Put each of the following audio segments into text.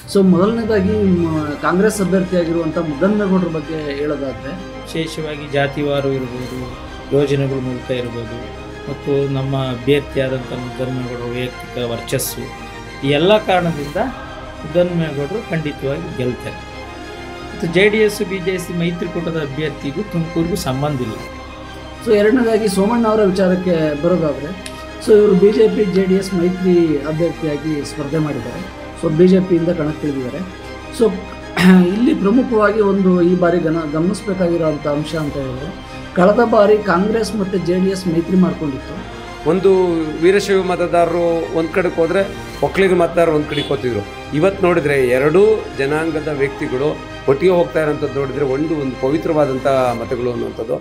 So ಮೊದಲನೇದಾಗಿ ಕಾಂಗ್ರೆಸ್ ಅಭ್ಯರ್ಥಿಯಾಗಿರುವಂಥ ಮುದ್ದನ್ಮೇಗೌಡರ ಬಗ್ಗೆ ಹೇಳೋದಾದರೆ, ವಿಶೇಷವಾಗಿ ಜಾತಿವಾರು ಇರ್ಬೋದು, ಯೋಜನೆಗಳ ಮೂಲಕ ಇರ್ಬೋದು, ಮತ್ತು ನಮ್ಮ ಅಭ್ಯರ್ಥಿಯಾದಂಥ ಮುದ್ದನ್ಮೇಗೌಡರ ವೈಯಕ್ತಿಕ ವರ್ಚಸ್ಸು, ಈ ಎಲ್ಲ ಕಾರಣದಿಂದ ಮುದ್ದನ್ಮೇಗೌಡರು ಖಂಡಿತವಾಗಿ ಗೆಲ್ತಾರೆ. ಮತ್ತು JDS BJP ಮೈತ್ರಿಕೂಟದ ಅಭ್ಯರ್ಥಿಗೂ ತುಮಕೂರಿಗೂ ಸಂಬಂಧ ಇಲ್ಲ. ಸೊ ಎರಡನೇದಾಗಿ ಸೋಮಣ್ಣ ಅವರ ವಿಚಾರಕ್ಕೆ ಬರೋದಾದರೆ, ಸೊ ಇವರು BJP JDS ಮೈತ್ರಿ ಅಭ್ಯರ್ಥಿಯಾಗಿ ಸ್ಪರ್ಧೆ ಮಾಡಿದ್ದಾರೆ. ಸೊ BJPಯಿಂದ ಕಣಕ್ಕಿಳಿದಿದ್ದಾರೆ. ಸೊ ಇಲ್ಲಿ ಪ್ರಮುಖವಾಗಿ ಈ ಬಾರಿ ಗಮನಿಸಬೇಕಾಗಿರೋಂಥ ಅಂಶ ಅಂತ ಹೇಳಿದ್ರೆ, ಕಳೆದ ಬಾರಿ ಕಾಂಗ್ರೆಸ್ ಮತ್ತು JDS ಮೈತ್ರಿ ಮಾಡಿಕೊಂಡಿತ್ತು. ಒಂದು ವೀರಶೈವ ಮತದಾರರು ಒಂದು ಕಡೆಗೆ ಹೋದರೆ ಒಕ್ಕಲಿಗ ಮತದಾರರು ಒಂದು ಕಡೆಗೆ ಹೋಗ್ತಿದ್ರು. ಇವತ್ತು ನೋಡಿದರೆ ಎರಡೂ ಜನಾಂಗದ ವ್ಯಕ್ತಿಗಳು ಒಟ್ಟಿಗೆ ಹೋಗ್ತಾ ಇರೋಂಥದ್ದು ನೋಡಿದರೆ ಒಂದು ಪವಿತ್ರವಾದಂಥ ಮತಗಳು ಅನ್ನುವಂಥದ್ದು.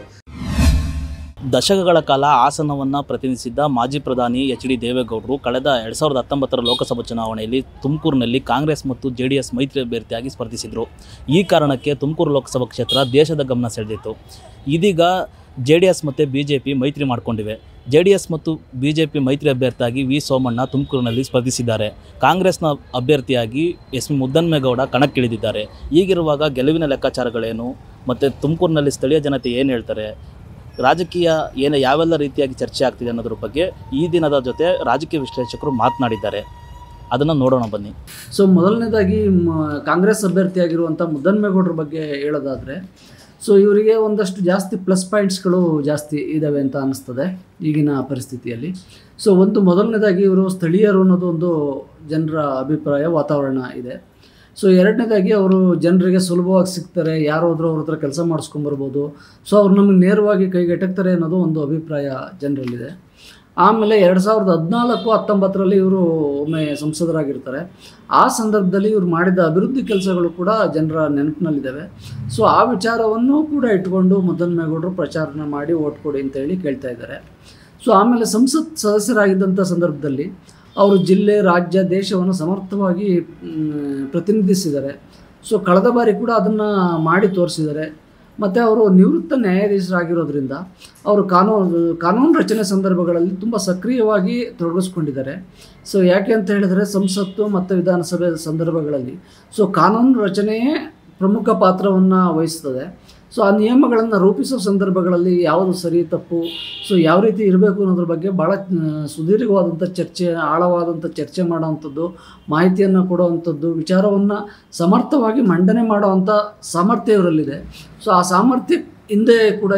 ದಶಕಗಳ ಕಾಲ ಹಾಸನವನ್ನು ಪ್ರತಿನಿಧಿಸಿದ್ದ ಮಾಜಿ ಪ್ರಧಾನಿ HD ದೇವೇಗೌಡರು ಕಳೆದ 2019 ಲೋಕಸಭಾ ಚುನಾವಣೆಯಲ್ಲಿ ತುಮಕೂರಿನಲ್ಲಿ ಕಾಂಗ್ರೆಸ್ ಮತ್ತು JDS ಮೈತ್ರಿ ಅಭ್ಯರ್ಥಿಯಾಗಿ ಸ್ಪರ್ಧಿಸಿದರು. ಈ ಕಾರಣಕ್ಕೆ ತುಮಕೂರು ಲೋಕಸಭಾ ಕ್ಷೇತ್ರ ದೇಶದ ಗಮನ ಸೆಳೆದಿತ್ತು. ಇದೀಗ JDS ಮತ್ತು BJP ಮೈತ್ರಿ ಮಾಡಿಕೊಂಡಿವೆ. JDS ಮತ್ತು BJP ಮೈತ್ರಿ ಅಭ್ಯರ್ಥಿಯಾಗಿ ವಿ ಸೋಮಣ್ಣ ತುಮಕೂರಿನಲ್ಲಿ ಸ್ಪರ್ಧಿಸಿದ್ದಾರೆ. ಕಾಂಗ್ರೆಸ್ನ ಅಭ್ಯರ್ಥಿಯಾಗಿ SP ಮುದ್ದನ್ಮೇಗೌಡ ಕಣಕ್ಕಿಳಿದಿದ್ದಾರೆ. ಹೀಗಿರುವಾಗ ಗೆಲುವಿನ ಲೆಕ್ಕಾಚಾರಗಳೇನು ಮತ್ತು ತುಮಕೂರಿನಲ್ಲಿ ಸ್ಥಳೀಯ ಜನತೆ ಏನು ಹೇಳ್ತಾರೆ, ರಾಜಕೀಯ ಯಾವೆಲ್ಲ ರೀತಿಯಾಗಿ ಚರ್ಚೆ ಆಗ್ತಿದೆ ಅನ್ನೋದ್ರ ಬಗ್ಗೆ ಈ ದಿನದ ಜೊತೆ ರಾಜಕೀಯ ವಿಶ್ಲೇಷಕರು ಮಾತನಾಡಿದ್ದಾರೆ. ಅದನ್ನು ನೋಡೋಣ ಬನ್ನಿ. ಸೊ ಮೊದಲನೇದಾಗಿ ಕಾಂಗ್ರೆಸ್ ಅಭ್ಯರ್ಥಿಯಾಗಿರುವಂಥ ಮುದ್ದನ್ಮೇಗೌಡರ ಬಗ್ಗೆ ಹೇಳೋದಾದರೆ, ಸೊ ಇವರಿಗೆ ಒಂದಷ್ಟು ಜಾಸ್ತಿ ಪ್ಲಸ್ ಪಾಯಿಂಟ್ಸ್ಗಳು ಜಾಸ್ತಿ ಇದ್ದಾವೆ ಅಂತ ಅನ್ನಿಸ್ತದೆ ಈಗಿನ ಪರಿಸ್ಥಿತಿಯಲ್ಲಿ. ಸೊ ಮೊದಲನೇದಾಗಿ ಇವರು ಸ್ಥಳೀಯರು ಅನ್ನೋದು ಒಂದು ಜನರ ಅಭಿಪ್ರಾಯ, ವಾತಾವರಣ ಇದೆ. ಸೊ ಎರಡನೇದಾಗಿ ಅವರು ಜನರಿಗೆ ಸುಲಭವಾಗಿ ಸಿಗ್ತಾರೆ, ಯಾರು ಹೋದ್ರೂ ಅವ್ರ ಹತ್ರ ಕೆಲಸ ಮಾಡಿಸ್ಕೊಂಬರ್ಬೋದು. ಸೊ ಅವ್ರು ನಮಗೆ ನೇರವಾಗಿ ಕೈಗೆಟಕ್ತಾರೆ ಅನ್ನೋದು ಒಂದು ಅಭಿಪ್ರಾಯ ಜನರಲ್ಲಿದೆ. ಆಮೇಲೆ 2014-19 ಇವರು ಒಮ್ಮೆ ಸಂಸದರಾಗಿರ್ತಾರೆ. ಆ ಸಂದರ್ಭದಲ್ಲಿ ಇವರು ಮಾಡಿದ ಅಭಿವೃದ್ಧಿ ಕೆಲಸಗಳು ಕೂಡ ಜನರ ನೆನಪಿನಲ್ಲಿದ್ದಾವೆ. ಸೊ ಆ ವಿಚಾರವನ್ನು ಕೂಡ ಇಟ್ಕೊಂಡು ಮುದ್ದನ್ಮೇಗೌಡರು ಪ್ರಚಾರನ ಮಾಡಿ ಓಟ್ ಕೊಡಿ ಅಂತೇಳಿ ಕೇಳ್ತಾ ಇದ್ದಾರೆ. ಸೊ ಆಮೇಲೆ ಸಂಸತ್ ಸದಸ್ಯರಾಗಿದ್ದಂಥ ಸಂದರ್ಭದಲ್ಲಿ ಅವರು ಜಿಲ್ಲೆ, ರಾಜ್ಯ, ದೇಶವನ್ನು ಸಮರ್ಥವಾಗಿ ಪ್ರತಿನಿಧಿಸಿದ್ದಾರೆ. ಸೊ ಕಳೆದ ಬಾರಿ ಕೂಡ ಅದನ್ನು ಮಾಡಿ ತೋರಿಸಿದ್ದಾರೆ. ಮತ್ತು ಅವರು ನಿವೃತ್ತ ನ್ಯಾಯಾಧೀಶರಾಗಿರೋದ್ರಿಂದ ಅವರು ಕಾನೂನು ರಚನೆ ಸಂದರ್ಭಗಳಲ್ಲಿ ತುಂಬ ಸಕ್ರಿಯವಾಗಿ ತೊಡಗಿಸ್ಕೊಂಡಿದ್ದಾರೆ. ಸೊ ಯಾಕೆ ಅಂತ ಹೇಳಿದರೆ, ಸಂಸತ್ತು ಮತ್ತು ವಿಧಾನಸಭೆ ಸಂದರ್ಭಗಳಲ್ಲಿ ಸೊ ಕಾನೂನು ರಚನೆಯೇ ಪ್ರಮುಖ ಪಾತ್ರವನ್ನು ವಹಿಸ್ತದೆ. ಸೊ ಆ ನಿಯಮಗಳನ್ನು ರೂಪಿಸೋ ಸಂದರ್ಭಗಳಲ್ಲಿ ಯಾವುದು ಸರಿ ತಪ್ಪು, ಸೊ ಯಾವ ರೀತಿ ಇರಬೇಕು ಅನ್ನೋದ್ರ ಬಗ್ಗೆ ಭಾಳ ಸುದೀರ್ಘವಾದಂಥ ಚರ್ಚೆ, ಆಳವಾದಂಥ ಚರ್ಚೆ ಮಾಡೋವಂಥದ್ದು, ಮಾಹಿತಿಯನ್ನು ಕೊಡುವಂಥದ್ದು, ವಿಚಾರವನ್ನು ಸಮರ್ಥವಾಗಿ ಮಂಡನೆ ಮಾಡೋವಂಥ ಸಾಮರ್ಥ್ಯ ಇವರಲ್ಲಿದೆ. ಸೊ ಆ ಸಾಮರ್ಥ್ಯ ಹಿಂದೆ ಕೂಡ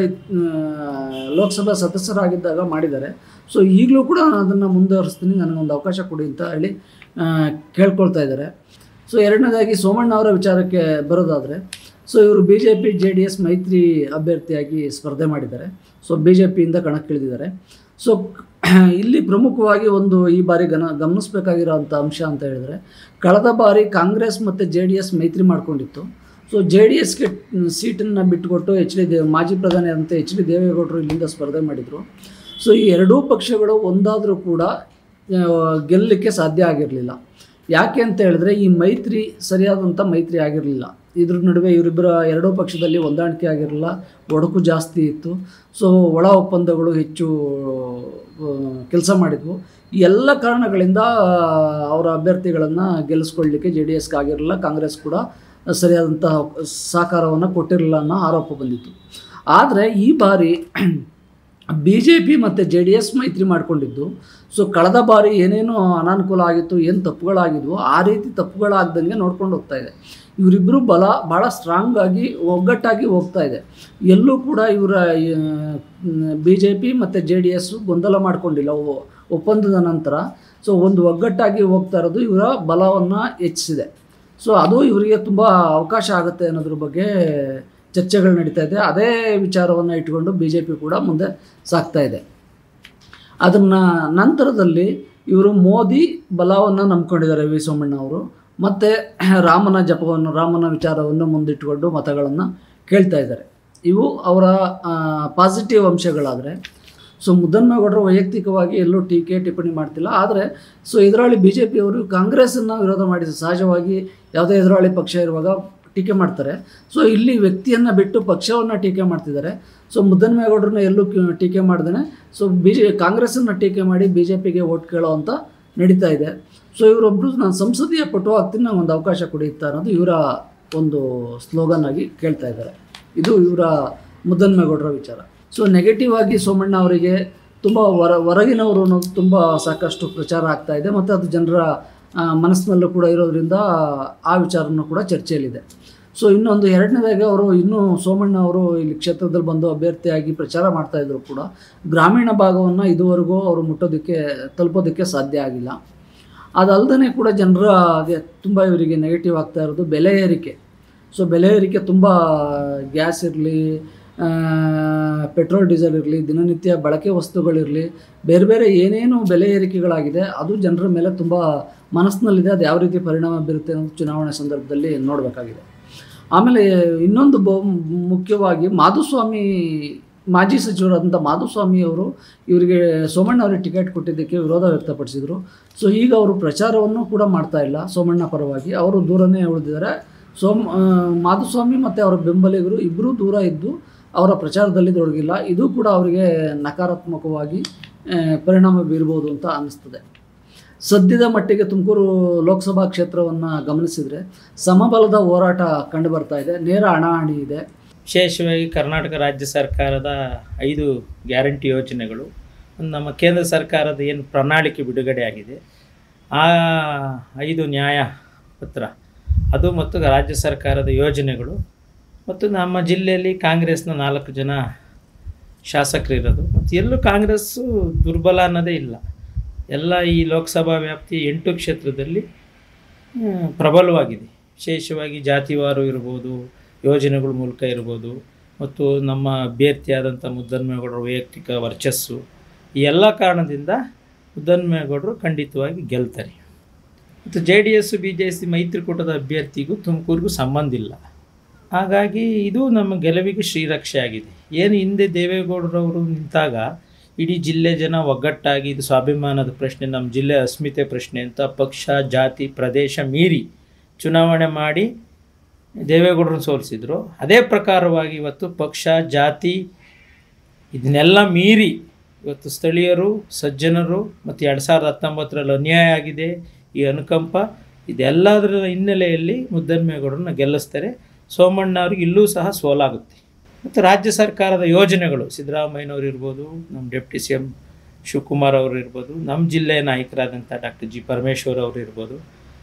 ಲೋಕಸಭಾ ಸದಸ್ಯರಾಗಿದ್ದಾಗ ಮಾಡಿದ್ದಾರೆ. ಸೊ ಈಗಲೂ ಕೂಡ ನಾನು ಅದನ್ನು ಮುಂದುವರಿಸ್ತೀನಿ, ನನಗೊಂದು ಅವಕಾಶ ಕೊಡಿ ಅಂತ ಹೇಳಿ ಕೇಳ್ಕೊಳ್ತಾ ಇದ್ದಾರೆ. ಸೊ ಎರಡನೇದಾಗಿ ಸೋಮಣ್ಣ ಅವರ ವಿಚಾರಕ್ಕೆ ಬರೋದಾದರೆ, ಸೊ ಇವರು BJP JDS ಮೈತ್ರಿ ಅಭ್ಯರ್ಥಿಯಾಗಿ ಸ್ಪರ್ಧೆ ಮಾಡಿದ್ದಾರೆ. ಸೊ BJPಯಿಂದ ಕಣಕ್ಕಿಳಿದಿದ್ದಾರೆ. ಸೊ ಇಲ್ಲಿ ಪ್ರಮುಖವಾಗಿ ಈ ಬಾರಿ ಗಮನಿಸಬೇಕಾಗಿರೋಂಥ ಅಂಶ ಅಂತ ಹೇಳಿದ್ರೆ, ಕಳೆದ ಬಾರಿ ಕಾಂಗ್ರೆಸ್ ಮತ್ತು JDS ಮೈತ್ರಿ ಮಾಡಿಕೊಂಡಿತ್ತು. ಸೊ JDSಗೆ ಸೀಟನ್ನು ಬಿಟ್ಟುಕೊಟ್ಟು ಮಾಜಿ ಪ್ರಧಾನಿ ಆದಂಥ HD ದೇವೇಗೌಡರು ಇಲ್ಲಿಂದ ಸ್ಪರ್ಧೆ ಮಾಡಿದರು. ಸೊ ಈ ಎರಡೂ ಪಕ್ಷಗಳು ಒಂದಾದರೂ ಕೂಡ ಗೆಲ್ಲಲಿಕ್ಕೆ ಸಾಧ್ಯ ಆಗಿರಲಿಲ್ಲ. ಯಾಕೆ ಅಂತ ಹೇಳಿದ್ರೆ, ಈ ಮೈತ್ರಿ ಸರಿಯಾದಂಥ ಮೈತ್ರಿ ಆಗಿರಲಿಲ್ಲ. ಇದ್ರ ನಡುವೆ ಎರಡೂ ಪಕ್ಷದಲ್ಲಿ ಹೊಂದಾಣಿಕೆ ಆಗಿರಲಿಲ್ಲ, ಒಡಕು ಜಾಸ್ತಿ ಇತ್ತು. ಸೊ ಒಳ ಒಪ್ಪಂದಗಳು ಹೆಚ್ಚು ಕೆಲಸ ಮಾಡಿದ್ವು. ಈ ಎಲ್ಲ ಕಾರಣಗಳಿಂದ ಅವರ ಅಭ್ಯರ್ಥಿಗಳನ್ನು ಗೆಲ್ಲಿಸ್ಕೊಳ್ಳಲಿಕ್ಕೆ JDSಗೆ ಆಗಿರಲಿಲ್ಲ. ಕಾಂಗ್ರೆಸ್ ಕೂಡ ಸರಿಯಾದಂಥ ಸಹಕಾರವನ್ನು ಕೊಟ್ಟಿರಲಿಲ್ಲ ಅನ್ನೋ ಆರೋಪ ಬಂದಿತ್ತು. ಆದರೆ ಈ ಬಾರಿ BJP ಮತ್ತು JDS ಮೈತ್ರಿ ಮಾಡಿಕೊಂಡಿದ್ದು, ಸೊ ಕಳೆದ ಬಾರಿ ಏನೇನು ಅನಾನುಕೂಲ ಆಗಿತ್ತು, ಏನು ತಪ್ಪುಗಳಾಗಿದ್ವು, ಆ ರೀತಿ ತಪ್ಪುಗಳಾಗ್ದಂಗೆ ನೋಡ್ಕೊಂಡು ಹೋಗ್ತಾ ಇದೆ. ಇವರಿಬ್ಬರು ಭಾಳ ಸ್ಟ್ರಾಂಗ್ ಆಗಿ ಒಗ್ಗಟ್ಟಾಗಿ ಹೋಗ್ತಾ ಇದೆ. ಎಲ್ಲೂ ಕೂಡ ಇವರ BJP ಮತ್ತು JDS ಗೊಂದಲ ಮಾಡಿಕೊಂಡಿಲ್ಲ. ಒಪ್ಪಂದದ ನಂತರ ಸೊ ಒಗ್ಗಟ್ಟಾಗಿ ಹೋಗ್ತಾ ಇರೋದು ಇವರ ಬಲವನ್ನು ಹೆಚ್ಚಿಸಿದೆ. ಸೊ ಅದು ಇವರಿಗೆ ತುಂಬ ಅವಕಾಶ ಆಗುತ್ತೆ ಅನ್ನೋದ್ರ ಬಗ್ಗೆ ಚರ್ಚೆಗಳು ನಡೀತಾ ಇದೆ. ಅದೇ ವಿಚಾರವನ್ನು ಇಟ್ಕೊಂಡು BJP ಕೂಡ ಮುಂದೆ ಸಾಗ್ತಾ ಇದೆ. ಅದನ್ನು ನಂತರದಲ್ಲಿ ಇವರು ಮೋದಿ ಬಲವನ್ನು ನಂಬ್ಕೊಂಡಿದ್ದಾರೆ ವಿ ಸೋಮಣ್ಣ ಅವರು. ಮತ್ತು ರಾಮನ ವಿಚಾರವನ್ನು ಮುಂದಿಟ್ಟುಕೊಂಡು ಮತಗಳನ್ನು ಕೇಳ್ತಾ ಇದ್ದಾರೆ. ಇವು ಅವರ ಪಾಸಿಟಿವ್ ಅಂಶಗಳಾದರೆ, ಸೊ ಮುದ್ದನ್ಮೇಗೌಡರು ವೈಯಕ್ತಿಕವಾಗಿ ಎಲ್ಲೂ ಟೀಕೆ ಟಿಪ್ಪಣಿ ಮಾಡ್ತಿಲ್ಲ. ಆದರೆ ಸೊ ಎದುರಾಳಿ BJP ಅವರು ಕಾಂಗ್ರೆಸ್ಸನ್ನು ವಿರೋಧ ಮಾಡಿ, ಸಹಜವಾಗಿ ಯಾವುದೇ ಎದುರಾಳಿ ಪಕ್ಷ ಇರುವಾಗ ಟೀಕೆ ಮಾಡ್ತಾರೆ. ಸೊ ಇಲ್ಲಿ ವ್ಯಕ್ತಿಯನ್ನು ಬಿಟ್ಟು ಪಕ್ಷವನ್ನು ಟೀಕೆ ಮಾಡ್ತಿದ್ದಾರೆ. ಸೊ ಮುದ್ದನ್ಮೇಗೌಡರನ್ನ ಎಲ್ಲೂ ಟೀಕೆ ಮಾಡ್ದೇ ಸೊ ಕಾಂಗ್ರೆಸ್ಸನ್ನು ಟೀಕೆ ಮಾಡಿ BJPಗೆ ಓಟ್ ಕೇಳೋ ಅಂತ ನಡೀತಾ ಇದೆ. ಸೊ ಇವರೊಬ್ಬರು ನಾನು ಸಂಸದೀಯ ಪಟು ಆಗ್ತೀನಿ, ನಂಗೆ ಒಂದು ಅವಕಾಶ ಕೊಡಿಯುತ್ತಾ ಅನ್ನೋದು ಇವರ ಒಂದು ಸ್ಲೋಗನ್ ಆಗಿ ಕೇಳ್ತಾ ಇದ್ದಾರೆ. ಇದು ಇವರ ಮುದ್ದನ್ಮೇಗೌಡರ ವಿಚಾರ. ಸೊ ನೆಗೆಟಿವ್ ಆಗಿ ಸೋಮಣ್ಣ ಅವರಿಗೆ ತುಂಬ ಹೊರಗಿನವರು ಅನ್ನೋದು ತುಂಬ ಸಾಕಷ್ಟು ಪ್ರಚಾರ ಆಗ್ತಾ ಇದೆ, ಮತ್ತು ಅದು ಜನರ ಮನಸ್ಸಿನಲ್ಲೂ ಕೂಡ ಇರೋದ್ರಿಂದ ಆ ವಿಚಾರನೂ ಕೂಡ ಚರ್ಚೆಯಲ್ಲಿದೆ. ಸೊ ಇನ್ನೊಂದು ಎರಡನೇದಾಗಿ ಅವರು ಇನ್ನೂ ಸೋಮಣ್ಣ ಅವರು ಇಲ್ಲಿ ಕ್ಷೇತ್ರದಲ್ಲಿ ಬಂದು ಅಭ್ಯರ್ಥಿಯಾಗಿ ಪ್ರಚಾರ ಮಾಡ್ತಾಯಿದ್ರು ಕೂಡ ಗ್ರಾಮೀಣ ಭಾಗವನ್ನು ಇದುವರೆಗೂ ಅವರು ತಲುಪೋದಕ್ಕೆ ಸಾಧ್ಯ ಆಗಿಲ್ಲ. ಅದಲ್ಲದೆ ಕೂಡ ಜನರಿಗೆ ತುಂಬ ಇವರಿಗೆ ನೆಗೆಟಿವ್ ಆಗ್ತಾ ಇರೋದು ಬೆಲೆ ಏರಿಕೆ. ಸೊ ಬೆಲೆ ಏರಿಕೆ ತುಂಬ ಗ್ಯಾಸ್ ಇರಲಿ, ಪೆಟ್ರೋಲ್ ಡೀಸೆಲ್ ಇರಲಿ, ದಿನನಿತ್ಯ ಬಳಕೆ ವಸ್ತುಗಳಿರಲಿ, ಬೇರೆ ಬೇರೆ ಏನೇನು ಬೆಲೆ ಏರಿಕೆಗಳಾಗಿದೆ ಅದು ಜನರ ಮೇಲೆ ತುಂಬ ಮನಸ್ಸಿನಲ್ಲಿದೆ. ಅದು ಯಾವ ರೀತಿ ಪರಿಣಾಮ ಬೀರುತ್ತೆ ಅನ್ನೋದು ಚುನಾವಣೆ ಸಂದರ್ಭದಲ್ಲಿ ನೋಡಬೇಕಾಗಿದೆ. ಆಮೇಲೆ ಇನ್ನೊಂದು ಮುಖ್ಯವಾಗಿ ಮಾಧುಸ್ವಾಮಿ, ಮಾಜಿ ಸಚಿವರಾದಂಥ ಮಾಧುಸ್ವಾಮಿ ಅವರು ಇವರಿಗೆ ಸೋಮಣ್ಣ ಅವರಿಗೆ ಟಿಕೆಟ್ ಕೊಟ್ಟಿದ್ದಕ್ಕೆ ವಿರೋಧ ವ್ಯಕ್ತಪಡಿಸಿದರು. ಸೊ ಈಗ ಅವರು ಪ್ರಚಾರವನ್ನು ಕೂಡ ಮಾಡ್ತಾ ಇಲ್ಲ ಸೋಮಣ್ಣ ಪರವಾಗಿ, ಅವರು ದೂರನೇ ಉಳಿದಿದ್ದಾರೆ. ಮಾಧುಸ್ವಾಮಿ ಮತ್ತು ಅವರ ಬೆಂಬಲಿಗರು ಇಬ್ಬರೂ ದೂರ ಇದ್ದು ಅವರ ಪ್ರಚಾರದಲ್ಲಿ ತೊಡಗಿಲ್ಲ. ಇದು ಕೂಡ ಅವರಿಗೆ ನಕಾರಾತ್ಮಕವಾಗಿ ಪರಿಣಾಮ ಬೀರ್ಬೋದು ಅಂತ ಅನ್ನಿಸ್ತದೆ. ಸದ್ಯದ ಮಟ್ಟಿಗೆ ತುಮಕೂರು ಲೋಕಸಭಾ ಕ್ಷೇತ್ರವನ್ನು ಗಮನಿಸಿದರೆ ಸಮಬಲದ ಹೋರಾಟ ಕಂಡು ಬರ್ತಾ ಇದೆ, ನೇರ ಹಣಾಹಣಿ ಇದೆ. ವಿಶೇಷವಾಗಿ ಕರ್ನಾಟಕ ರಾಜ್ಯ ಸರ್ಕಾರದ 5 ಗ್ಯಾರಂಟಿ ಯೋಜನೆಗಳು, ನಮ್ಮ ಕೇಂದ್ರ ಸರ್ಕಾರದ ಏನು ಪ್ರಣಾಳಿಕೆ ಬಿಡುಗಡೆ ಆಗಿದೆ ಆ 5 ನ್ಯಾಯ ಪತ್ರ ಅದು, ಮತ್ತು ರಾಜ್ಯ ಸರ್ಕಾರದ ಯೋಜನೆಗಳು, ಮತ್ತು ನಮ್ಮ ಜಿಲ್ಲೆಯಲ್ಲಿ ಕಾಂಗ್ರೆಸ್ನ 4 ಜನ ಶಾಸಕರಿರೋದು, ಮತ್ತು ಎಲ್ಲೂ ಕಾಂಗ್ರೆಸ್ಸು ದುರ್ಬಲ ಅನ್ನೋದೇ ಇಲ್ಲ. ಎಲ್ಲ ಈ ಲೋಕಸಭಾ ವ್ಯಾಪ್ತಿ 8 ಕ್ಷೇತ್ರದಲ್ಲಿ ಪ್ರಬಲವಾಗಿದೆ. ವಿಶೇಷವಾಗಿ ಜಾತಿವಾರು ಇರ್ಬೋದು, ಯೋಜನೆಗಳ ಮೂಲಕ ಇರ್ಬೋದು, ಮತ್ತು ನಮ್ಮ ಅಭ್ಯರ್ಥಿಯಾದಂಥ ಮುದ್ದನ್ಮೇಗೌಡರ ವೈಯಕ್ತಿಕ ವರ್ಚಸ್ಸು, ಈ ಎಲ್ಲ ಕಾರಣದಿಂದ ಮುದ್ದನ್ಮೇಗೌಡರು ಖಂಡಿತವಾಗಿ ಗೆಲ್ತಾರೆ. ಮತ್ತು JDS BJP ಮೈತ್ರಿಕೂಟದ ಅಭ್ಯರ್ಥಿಗೂ ತುಮಕೂರಿಗೂ ಸಂಬಂಧ ಇಲ್ಲ. ಹಾಗಾಗಿ ಇದು ನಮ್ಮ ಗೆಲುವಿಗೆ ಶ್ರೀರಕ್ಷೆ ಆಗಿದೆ. ಏನು ಹಿಂದೆ ದೇವೇಗೌಡರವರು ನಿಂತಾಗ ಇಡೀ ಜಿಲ್ಲೆ ಜನ ಒಗ್ಗಟ್ಟಾಗಿ ಇದು ಸ್ವಾಭಿಮಾನದ ಪ್ರಶ್ನೆ, ನಮ್ಮ ಜಿಲ್ಲೆ ಅಸ್ಮಿತೆ ಪ್ರಶ್ನೆ ಅಂತ ಪಕ್ಷ, ಜಾತಿ, ಪ್ರದೇಶ ಮೀರಿ ಚುನಾವಣೆ ಮಾಡಿ ದೇವೇಗೌಡರನ್ನು ಸೋಲಿಸಿದ್ರು. ಅದೇ ಪ್ರಕಾರವಾಗಿ ಇವತ್ತು ಪಕ್ಷ, ಜಾತಿ ಇದನ್ನೆಲ್ಲ ಮೀರಿ ಇವತ್ತು ಸ್ಥಳೀಯರು, ಸಜ್ಜನರು, ಮತ್ತು 2019ರಲ್ಲಿ ಅನ್ಯಾಯ ಆಗಿದೆ, ಈ ಅನುಕಂಪ, ಇದೆಲ್ಲದರ ಹಿನ್ನೆಲೆಯಲ್ಲಿ ಮುದ್ದನ್ಮೇಗೌಡರನ್ನ ಗೆಲ್ಲಿಸ್ತಾರೆ. ಸೋಮಣ್ಣ ಅವ್ರಿಗೆ ಇಲ್ಲೂ ಸಹ ಸೋಲಾಗುತ್ತೆ. ಮತ್ತು ರಾಜ್ಯ ಸರ್ಕಾರದ ಯೋಜನೆಗಳು, ಸಿದ್ದರಾಮಯ್ಯನವರು ಇರ್ಬೋದು, ನಮ್ಮ ಡೆಪ್ಟಿ CM ಶಿವಕುಮಾರ್ ಅವರು ಇರ್ಬೋದು, ನಮ್ಮ ಜಿಲ್ಲೆಯ ನಾಯಕರಾದಂಥ ಡಾಕ್ಟರ್ G. ಪರಮೇಶ್ವರ್ ಅವರು ಇರ್ಬೋದು,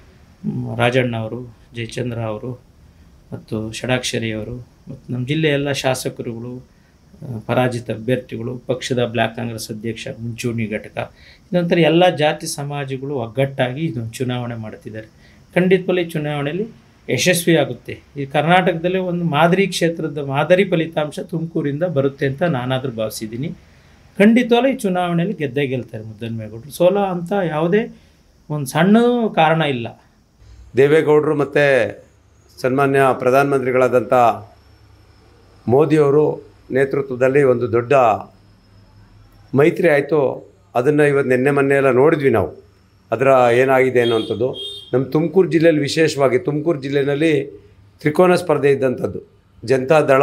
ರಾಜಣ್ಣ ಅವರು, ಜಯಚಂದ್ರ ಅವರು, ಮತ್ತು ಷಡಾಕ್ಷರಿ ಅವರು, ಮತ್ತು ನಮ್ಮ ಜಿಲ್ಲೆಯ ಎಲ್ಲ ಶಾಸಕರುಗಳು, ಪರಾಜಿತ ಅಭ್ಯರ್ಥಿಗಳು, ಪಕ್ಷದ ಬ್ಲ್ಯಾಕ್ ಕಾಂಗ್ರೆಸ್ ಅಧ್ಯಕ್ಷ, ಮುಂಚೂಣಿ ಘಟಕ, ಇದೊಂಥರ ಎಲ್ಲ ಜಾತಿ ಸಮಾಜಗಳು ಒಗ್ಗಟ್ಟಾಗಿ ಇದೊಂದು ಚುನಾವಣೆ ಮಾಡ್ತಿದ್ದಾರೆ. ಖಂಡಿತವಾಗಿ ಚುನಾವಣೆಯಲ್ಲಿ ಯಶಸ್ವಿಯಾಗುತ್ತೆ. ಈ ಕರ್ನಾಟಕದಲ್ಲೇ ಒಂದು ಮಾದರಿ ಕ್ಷೇತ್ರದ ಮಾದರಿ ಫಲಿತಾಂಶ ತುಮಕೂರಿಂದ ಬರುತ್ತೆ ಅಂತ ನಾನಾದರೂ ಭಾವಿಸಿದ್ದೀನಿ. ಖಂಡಿತವಾಗ್ಲೂ ಈ ಚುನಾವಣೆಯಲ್ಲಿ ಗೆದ್ದೇ ಗೆಲ್ತಾರೆ ಮುದ್ದನ್ಮೇಗೌಡರು. ಸೋಲ ಅಂತ ಯಾವುದೇ ಒಂದು ಸಣ್ಣ ಕಾರಣ ಇಲ್ಲ. ದೇವೇಗೌಡರು ಮತ್ತು ಸನ್ಮಾನ್ಯ ಪ್ರಧಾನಮಂತ್ರಿಗಳಾದಂಥ ಮೋದಿಯವರು ನೇತೃತ್ವದಲ್ಲಿ ಒಂದು ದೊಡ್ಡ ಮೈತ್ರಿ ಆಯಿತು. ಅದನ್ನು ಇವತ್ತು ನಿನ್ನೆ ಮೊನ್ನೆ ಎಲ್ಲ ನೋಡಿದ್ವಿ ನಾವು, ಅದರ ಏನಾಗಿದೆ ಅನ್ನೋಂಥದ್ದು. ನಮ್ಮ ತುಮಕೂರು ಜಿಲ್ಲೆಯಲ್ಲಿ ವಿಶೇಷವಾಗಿ ತುಮಕೂರು ಜಿಲ್ಲೆಯಲ್ಲಿ ತ್ರಿಕೋನ ಸ್ಪರ್ಧೆ ಇದ್ದಂಥದ್ದು, ಜನತಾದಳ,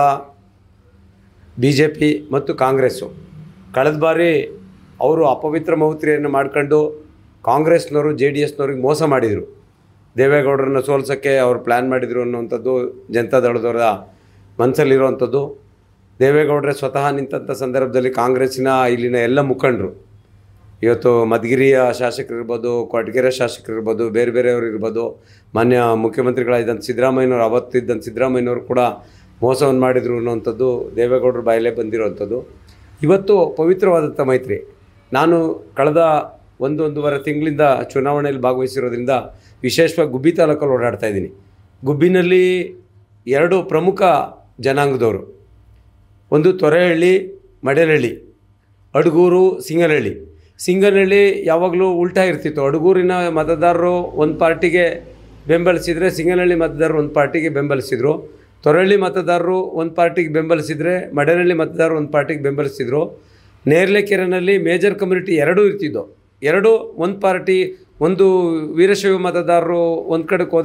BJP ಮತ್ತು ಕಾಂಗ್ರೆಸ್ಸು. ಕಳೆದ ಬಾರಿ ಅವರು ಅಪವಿತ್ರ ಮೈತ್ರಿಯನ್ನು ಮಾಡ್ಕೊಂಡು ಕಾಂಗ್ರೆಸ್ನವರು JDSನವ್ರಿಗೆ ಮೋಸ ಮಾಡಿದರು. ದೇವೇಗೌಡರನ್ನ ಸೋಲ್ಸೋಕ್ಕೆ ಅವರು ಪ್ಲ್ಯಾನ್ ಮಾಡಿದರು ಅನ್ನುವಂಥದ್ದು ಜನತಾದಳದವರ ಮನಸ್ಸಲ್ಲಿರುವಂಥದ್ದು. ದೇವೇಗೌಡರೇ ಸ್ವತಃ ನಿಂತಹ ಸಂದರ್ಭದಲ್ಲಿ ಕಾಂಗ್ರೆಸ್ಸಿನ ಇಲ್ಲಿನ ಎಲ್ಲ ಮುಖಂಡರು, ಇವತ್ತು ಮಧುಗಿರಿಯ ಶಾಸಕರಿರ್ಬೋದು, ಕೊರಟಗೆರೆ ಶಾಸಕರಿರ್ಬೋದು, ಬೇರೆ ಬೇರೆಯವರು ಇರ್ಬೋದು, ಮಾನ್ಯ ಮುಖ್ಯಮಂತ್ರಿಗಳಾಗಿದ್ದಂಥ ಸಿದ್ದರಾಮಯ್ಯನವರು, ಅವತ್ತಿದ್ದಂಥ ಸಿದ್ದರಾಮಯ್ಯನವರು ಕೂಡ ಮೋಸವನ್ನು ಮಾಡಿದರು ಅನ್ನೋವಂಥದ್ದು ದೇವೇಗೌಡರ ಬಾಯಲ್ಲೇ ಬಂದಿರೋವಂಥದ್ದು. ಇವತ್ತು ಪವಿತ್ರವಾದಂಥ ಮೈತ್ರಿ. ನಾನು ಕಳೆದ 1-1.5 ತಿಂಗಳಿಂದ ಚುನಾವಣೆಯಲ್ಲಿ ಭಾಗವಹಿಸಿರೋದ್ರಿಂದ ವಿಶೇಷವಾಗಿ ಗುಬ್ಬಿ ತಾಲೂಕಲ್ಲಿ ಓಡಾಡ್ತಾ ಇದ್ದೀನಿ. ಗುಬ್ಬಿನಲ್ಲಿ 2 ಪ್ರಮುಖ ಜನಾಂಗದವರು, ಒಂದು ತೊರೆಹಳ್ಳಿ, ಮಡೇನಹಳ್ಳಿ, ಅಡಗೂರು, ಸಿಂಗನಹಳ್ಳಿ. ಸಿಂಗನಹಳ್ಳಿ ಯಾವಾಗಲೂ ಉಲ್ಟಾ ಇರ್ತಿತ್ತು. ಅಡಗೂರಿನ ಮತದಾರರು ಒಂದು ಪಾರ್ಟಿಗೆ ಬೆಂಬಲಿಸಿದರೆ ಸಿಂಗನಹಳ್ಳಿ ಮತದಾರರು ಒಂದು ಪಾರ್ಟಿಗೆ ಬೆಂಬಲಿಸಿದರು. ತೊರೆಹಳ್ಳಿ ಮತದಾರರು ಒಂದು ಪಾರ್ಟಿಗೆ ಬೆಂಬಲಿಸಿದರೆ ಮಡೇನಹಳ್ಳಿ ಮತದಾರರು ಒಂದು ಪಾರ್ಟಿಗೆ ಬೆಂಬಲಿಸಿದರು. ನೇರ್ಲೆಕೆರೆನಲ್ಲಿ ಮೇಜರ್ ಕಮ್ಯುನಿಟಿ 2 ಇರ್ತಿದ್ದವು. 2 ಒಂದು ಪಾರ್ಟಿ, ಒಂದು ವೀರಶೈವ ಮತದಾರರು ಒಂದು ಕಡೆಗೆ ಹೋದರೆ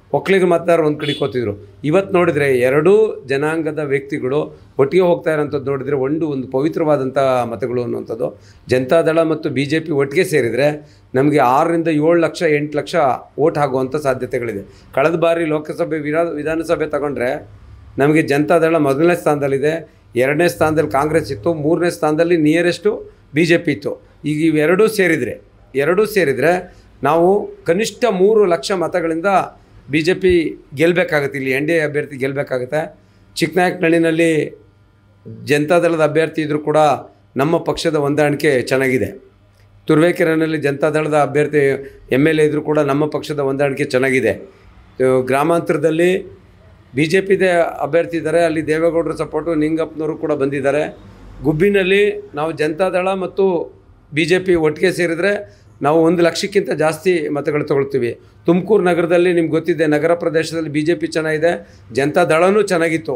ಒಕ್ಕಲಿಗರ ಮತದಾರರು ಒಂದು ಕಡೆ ಕೂತಿದ್ರು. ಇವತ್ತು ನೋಡಿದರೆ ಎರಡೂ ಜನಾಂಗದ ವ್ಯಕ್ತಿಗಳು ಒಟ್ಟಿಗೆ ಹೋಗ್ತಾ ಇರೋಂಥದ್ದು ನೋಡಿದರೆ ಒಂದು ಪವಿತ್ರವಾದಂಥ ಮತಗಳು ಅನ್ನುವಂಥದ್ದು. ಜನತಾದಳ ಮತ್ತು BJP ಒಟ್ಟಿಗೆ ಸೇರಿದರೆ ನಮಗೆ 6 ರಿಂದ 7 ಲಕ್ಷ 8 ಲಕ್ಷ ಓಟ್ ಆಗುವಂಥ ಸಾಧ್ಯತೆಗಳಿದೆ. ಕಳೆದ ಬಾರಿ ಲೋಕಸಭೆ ವಿಧಾನಸಭೆ ತಗೊಂಡ್ರೆ ನಮಗೆ ಜನತಾದಳ ಮೊದಲನೇ ಸ್ಥಾನದಲ್ಲಿದೆ, 2ನೇ ಸ್ಥಾನದಲ್ಲಿ ಕಾಂಗ್ರೆಸ್ ಇತ್ತು, 3ನೇ ಸ್ಥಾನದಲ್ಲಿ ನಿಯರೆಸ್ಟು BJP ಇತ್ತು. ಈಗ ಇವೆರಡೂ ಸೇರಿದರೆ ನಾವು ಕನಿಷ್ಠ 3 ಲಕ್ಷ ಮತಗಳಿಂದ BJP ಗೆಲ್ಲಬೇಕಾಗುತ್ತೆ. ಇಲ್ಲಿ NDA ಅಭ್ಯರ್ಥಿ ಗೆಲ್ಲಬೇಕಾಗುತ್ತೆ. ಚಿಕ್ಕನಾಯಕನಹಳ್ಳಿನಲ್ಲಿ ಜನತಾದಳದ ಅಭ್ಯರ್ಥಿ ಇದ್ದರೂ ಕೂಡ ನಮ್ಮ ಪಕ್ಷದ ಹೊಂದಾಣಿಕೆ ಚೆನ್ನಾಗಿದೆ. ತುರುವೇಕೆರೆಯಲ್ಲಿ ಜನತಾದಳದ ಅಭ್ಯರ್ಥಿ MLA ಇದ್ದರೂ ಕೂಡ ನಮ್ಮ ಪಕ್ಷದ ಹೊಂದಾಣಿಕೆ ಚೆನ್ನಾಗಿದೆ. ಗ್ರಾಮಾಂತರದಲ್ಲಿ BJPದೇ ಅಭ್ಯರ್ಥಿ ಇದ್ದಾರೆ, ಅಲ್ಲಿ ದೇವೇಗೌಡರ ಸಪೋರ್ಟು ನಿಂಗಪ್ಪನವರು ಕೂಡ ಬಂದಿದ್ದಾರೆ. ಗುಬ್ಬಿನಲ್ಲಿ ನಾವು ಜನತಾದಳ ಮತ್ತು BJP ಒಟ್ಟಿಗೆ ಸೇರಿದರೆ ನಾವು 1 ಲಕ್ಷಕ್ಕಿಂತ ಜಾಸ್ತಿ ಮತಗಳು ತಗೊಳ್ತೀವಿ. ತುಮಕೂರು ನಗರದಲ್ಲಿ ನಿಮ್ಗೆ ಗೊತ್ತಿದೆ, ನಗರ ಪ್ರದೇಶದಲ್ಲಿ BJP ಚೆನ್ನಾಗಿದೆ, ಜನತಾದಳನೂ ಚೆನ್ನಾಗಿತ್ತು.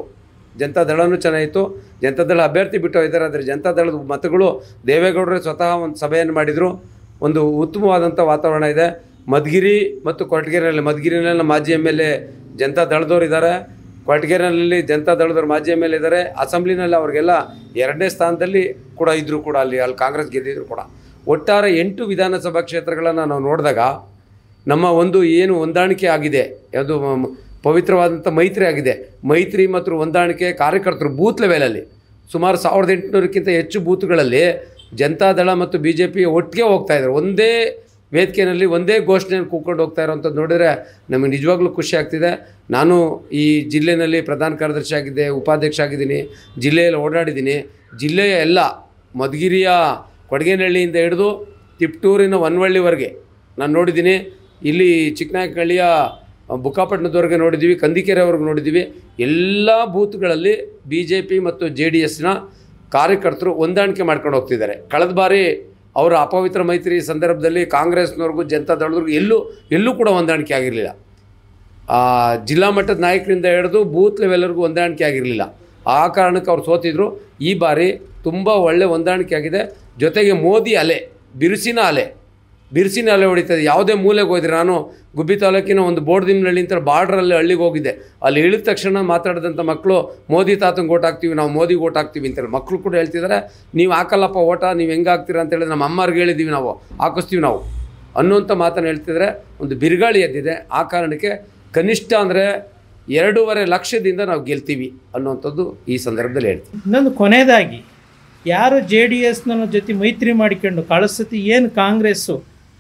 ಜನತಾದಳ ಅಭ್ಯರ್ಥಿ ಬಿಟ್ಟು ಹೋಗಿದ್ದಾರೆ. ಆದರೆ ಜನತಾದಳದ ಮತಗಳು ದೇವೇಗೌಡರೇ ಸ್ವತಃ ಒಂದು ಸಭೆಯನ್ನು ಮಾಡಿದರು. ಒಂದು ಉತ್ತಮವಾದಂಥ ವಾತಾವರಣ ಇದೆ. ಮಧುಗಿರಿ ಮತ್ತು ಕೊರಟಗೆರೆಯಲ್ಲಿ, ಮಧುಗಿರಿನಲ್ಲಿ ಮಾಜಿ MLA ಜನತಾದಳದವ್ರು ಇದ್ದಾರೆ, ಕೊರಟಗೆರೆಯಲ್ಲಿ ಜನತಾದಳದವ್ರು ಮಾಜಿ MLA ಇದ್ದಾರೆ. ಅಸೆಂಬ್ಲಿನಲ್ಲಿ ಅವ್ರಿಗೆಲ್ಲ 2ನೇ ಸ್ಥಾನದಲ್ಲಿ ಕೂಡ ಇದ್ದರೂ ಕೂಡ ಅಲ್ಲಿ ಕಾಂಗ್ರೆಸ್ ಗೆದ್ದಿದ್ರು ಕೂಡ. ಒಟ್ಟಾರೆ 8 ವಿಧಾನಸಭಾ ಕ್ಷೇತ್ರಗಳನ್ನು ನಾವು ನೋಡಿದಾಗ ನಮ್ಮ ಏನು ಹೊಂದಾಣಿಕೆ ಆಗಿದೆ, ಯಾವುದು ಪವಿತ್ರವಾದಂಥ ಮೈತ್ರಿ ಆಗಿದೆ. ಮೈತ್ರಿ ಮತ್ತು ಹೊಂದಾಣಿಕೆ ಕಾರ್ಯಕರ್ತರು ಬೂತ್ ಲೆವೆಲಲ್ಲಿ ಸುಮಾರು 1800ಕ್ಕಿಂತ ಹೆಚ್ಚು ಬೂತ್ಗಳಲ್ಲಿ ಜನತಾದಳ ಮತ್ತು BJP ಒಟ್ಟಿಗೆ ಹೋಗ್ತಾಯಿದ್ದಾರೆ. ಒಂದೇ ವೇದಿಕೆಯಲ್ಲಿ ಒಂದೇ ಘೋಷಣೆಯನ್ನು ಕೂತ್ಕೊಂಡು ಹೋಗ್ತಾ ಇರೋವಂಥದ್ದು ನೋಡಿದರೆ ನಮಗೆ ನಿಜವಾಗ್ಲೂ ಖುಷಿ ಆಗ್ತಿದೆ. ನಾನು ಈ ಜಿಲ್ಲೆಯಲ್ಲಿ ಪ್ರಧಾನ ಕಾರ್ಯದರ್ಶಿ ಆಗಿದ್ದೆ, ಉಪಾಧ್ಯಕ್ಷ ಆಗಿದ್ದೀನಿ, ಜಿಲ್ಲೆಯಲ್ಲಿ ಓಡಾಡಿದ್ದೀನಿ. ಜಿಲ್ಲೆಯ ಎಲ್ಲ ಮಧುಗಿರಿಯ ಕೊಡಗೇನಹಳ್ಳಿಯಿಂದ ಹಿಡಿದು ತಿಪ್ಟೂರಿನ ಹೊನ್ನವಳ್ಳಿವರೆಗೆ ನಾನು ನೋಡಿದ್ದೀನಿ. ಇಲ್ಲಿ ಚಿಕ್ಕನಾಯಕನಹಳ್ಳಿಯ ಬುಕ್ಕಾಪಟ್ಟಣದವರೆಗೆ ನೋಡಿದ್ದೀವಿ, ಕಂದಿಕೆರೆವರೆಗೆ ನೋಡಿದ್ದೀವಿ. ಎಲ್ಲ ಬೂತ್ಗಳಲ್ಲಿ BJP ಮತ್ತು JDSನ ಕಾರ್ಯಕರ್ತರು ಹೊಂದಾಣಿಕೆ ಮಾಡ್ಕೊಂಡು ಹೋಗ್ತಿದ್ದಾರೆ. ಕಳೆದ ಬಾರಿ ಅವರ ಅಪವಿತ್ರ ಮೈತ್ರಿ ಸಂದರ್ಭದಲ್ಲಿ ಕಾಂಗ್ರೆಸ್ನವ್ರಿಗೂ ಜನತಾದಳದವ್ರಿಗೂ ಎಲ್ಲೂ ಕೂಡ ಹೊಂದಾಣಿಕೆ ಆಗಿರಲಿಲ್ಲ. ಜಿಲ್ಲಾ ಮಟ್ಟದ ನಾಯಕರಿಂದ ಹಿಡಿದು ಬೂತ್ ಲೆವೆಲ್ವರೆಗೂ ಹೊಂದಾಣಿಕೆ ಆಗಿರಲಿಲ್ಲ. ಆ ಕಾರಣಕ್ಕೆ ಅವ್ರು ಸೋತಿದ್ರು. ಈ ಬಾರಿ ತುಂಬ ಒಳ್ಳೆ ಹೊಂದಾಣಿಕೆ ಆಗಿದೆ. ಜೊತೆಗೆ ಮೋದಿ ಅಲೆ, ಬಿರುಸಿನ ಅಲೆ ಹೊಡಿತದೆ. ಯಾವುದೇ ಮೂಲೆಗೆ ಹೋದರೆ, ನಾನು ಗುಬ್ಬಿ ತಾಲೂಕಿನ ಒಂದು ಬೋರ್ದಿನಹಳ್ಳಿ ಅಂತ ಬಾರ್ಡ್ರಲ್ಲಿ ಹಳ್ಳಿಗೆ ಹೋಗಿದ್ದೆ. ಅಲ್ಲಿ ಇಳಿದ ತಕ್ಷಣ ಮಾತಾಡಿದಂಥ ಮಕ್ಕಳು ಮೋದಿ ತಾತಂಗೆ ಓಟ್ ಹಾಕ್ತೀವಿ, ನಾವು ಮೋದಿಗೆ ಓಟ್ ಹಾಕ್ತೀವಿ ಅಂತೇಳಿ ಮಕ್ಕಳು ಕೂಡ ಹೇಳ್ತಿದ್ದಾರೆ. ನೀವು ಹಾಕಲ್ಲಪ್ಪ ಓಟ, ನೀವು ಹೆಂಗೆ ಹಾಕ್ತೀರಾ ಅಂತೇಳಿ ನಮ್ಮ ಅಮ್ಮವ್ರಿಗೆ ಹೇಳಿದ್ದೀವಿ, ನಾವು ಹಾಕಿಸ್ತೀವಿ ನಾವು ಅನ್ನುವಂಥ ಮಾತನ್ನು ಹೇಳ್ತಿದ್ರೆ ಒಂದು ಬಿರುಗಾಳಿ ಎದ್ದಿದೆ. ಆ ಕಾರಣಕ್ಕೆ ಕನಿಷ್ಠ ಅಂದರೆ 2.5 ಲಕ್ಷದಿಂದ ನಾವು ಗೆಲ್ತೀವಿ ಅನ್ನುವಂಥದ್ದು ಈ ಸಂದರ್ಭದಲ್ಲಿ ಹೇಳ್ತೀವಿ. ಇನ್ನೊಂದು ಕೊನೆಯದಾಗಿ, ಯಾರು JDSನ ಜೊತೆ ಮೈತ್ರಿ ಮಾಡಿಕೊಂಡು ಕಳಿಸತಿ ಏನು ಕಾಂಗ್ರೆಸ್ಸು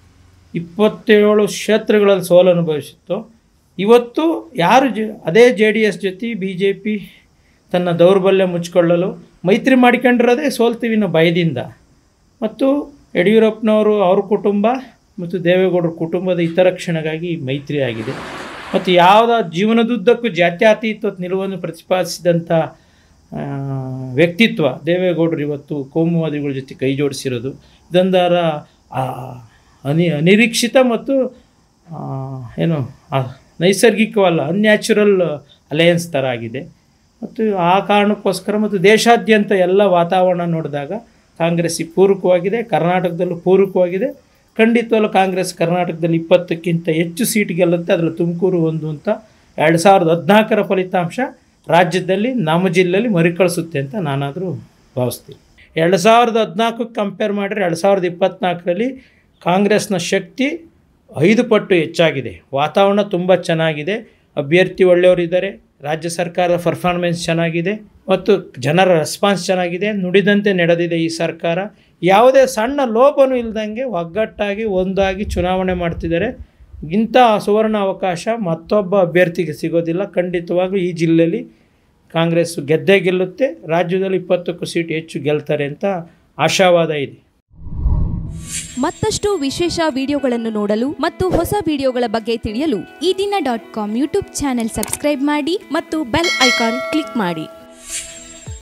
27 ಕ್ಷೇತ್ರಗಳಲ್ಲಿ ಸೋಲು ಅನುಭವಿಸಿತ್ತು, ಇವತ್ತು ಯಾರು ಅದೇ JDS ಜೊತೆ BJP ತನ್ನ ದೌರ್ಬಲ್ಯ ಮುಚ್ಚಿಕೊಳ್ಳಲು ಮೈತ್ರಿ ಮಾಡಿಕೊಂಡಿರೋದೇ ಸೋಲ್ತೀವಿ ಅನ್ನೋ ಭಯದಿಂದ. ಮತ್ತು ಯಡಿಯೂರಪ್ಪನವರು, ಅವ್ರ ಕುಟುಂಬ ಮತ್ತು ದೇವೇಗೌಡರ ಕುಟುಂಬದ ಹಿತರಕ್ಷಣೆಗಾಗಿ ಮೈತ್ರಿ ಆಗಿದೆ. ಮತ್ತು ಯಾವುದ ಜೀವನದುದ್ದಕ್ಕೂ ಜಾತ್ಯತೀತ ನಿಲುವನ್ನು ಪ್ರತಿಪಾದಿಸಿದಂಥ ವ್ಯಕ್ತಿತ್ವ ದೇವೇಗೌಡರು ಇವತ್ತು ಕೋಮುವಾದಿಗಳ ಜೊತೆ ಕೈ ಜೋಡಿಸಿರೋದು ಇದೊಂದರ ಅನಿರೀಕ್ಷಿತ ಮತ್ತು ನೈಸರ್ಗಿಕವಲ್ಲ, ಅನ್ಯಾಚುರಲ್ ಅಲಯನ್ಸ್ ಥರ ಆಗಿದೆ. ಮತ್ತು ಆ ಕಾರಣಕ್ಕೋಸ್ಕರ ಮತ್ತು ದೇಶಾದ್ಯಂತ ಎಲ್ಲ ವಾತಾವರಣ ನೋಡಿದಾಗ ಕಾಂಗ್ರೆಸ್ಸಿಗೆ ಪೂರಕವಾಗಿದೆ, ಕರ್ನಾಟಕದಲ್ಲೂ ಪೂರಕವಾಗಿದೆ. ಖಂಡಿತವಲ್ಲೂ ಕಾಂಗ್ರೆಸ್ ಕರ್ನಾಟಕದಲ್ಲಿ 20ಕ್ಕಿಂತ ಹೆಚ್ಚು ಸೀಟ್ ಗೆಲ್ಲುತ್ತೆ. ಅದರಲ್ಲಿ ತುಮಕೂರು ಒಂದು ಅಂತ 2014ರ ಫಲಿತಾಂಶ ರಾಜ್ಯದಲ್ಲಿ ನಮ್ಮ ಜಿಲ್ಲೆಯಲ್ಲಿ ಮರುಕಳಿಸುತ್ತೆ ಅಂತ ನಾನಾದರೂ ಭಾವಿಸ್ತೀನಿ. 2014ಕ್ಕೆ ಕಂಪೇರ್ ಮಾಡಿದ್ರೆ 2024ರಲ್ಲಿ ಕಾಂಗ್ರೆಸ್ನ ಶಕ್ತಿ 5 ಪಟ್ಟು ಹೆಚ್ಚಾಗಿದೆ. ವಾತಾವರಣ ತುಂಬ ಚೆನ್ನಾಗಿದೆ, ಅಭ್ಯರ್ಥಿ ಒಳ್ಳೆಯವರಿದ್ದಾರೆ, ರಾಜ್ಯ ಸರ್ಕಾರದ ಪರ್ಫಾರ್ಮೆನ್ಸ್ ಚೆನ್ನಾಗಿದೆ ಮತ್ತು ಜನರ ರೆಸ್ಪಾನ್ಸ್ ಚೆನ್ನಾಗಿದೆ. ನುಡಿದಂತೆ ನಡೆದಿದೆ ಈ ಸರ್ಕಾರ. ಯಾವುದೇ ಸಣ್ಣ ಲೋಪನೂ ಇಲ್ಲದಂಗೆ ಒಗ್ಗಟ್ಟಾಗಿ ಒಂದಾಗಿ ಚುನಾವಣೆ ಮಾಡ್ತಿದ್ದಾರೆ. ಇಂಥ ಸುವರ್ಣ ಅವಕಾಶ ಮತ್ತೊಬ್ಬ ಅಭ್ಯರ್ಥಿಗೆ ಸಿಗೋದಿಲ್ಲ. ಖಂಡಿತವಾಗೂ ಈ ಜಿಲ್ಲೆಯಲ್ಲಿ ಕಾಂಗ್ರೆಸ್ ಗೆದ್ದೇ ಗೆಲ್ಲುತ್ತೆ. ರಾಜ್ಯದಲ್ಲಿ 20ಕ್ಕೂ ಸೀಟ್ ಹೆಚ್ಚು ಗೆಲ್ತಾರೆ ಅಂತ ಆಶಾವಾದ ಇದೆ. ಮತ್ತಷ್ಟು ವಿಶೇಷ ವಿಡಿಯೋಗಳನ್ನು ನೋಡಲು ಮತ್ತು ಹೊಸ ವಿಡಿಯೋಗಳ ಬಗ್ಗೆ ತಿಳಿಯಲು ಈ ದಿನ .com ಯೂಟ್ಯೂಬ್ ಚಾನೆಲ್ ಸಬ್ಸ್ಕ್ರೈಬ್ ಮಾಡಿ ಮತ್ತು ಬೆಲ್ ಐಕಾನ್ ಕ್ಲಿಕ್ ಮಾಡಿ.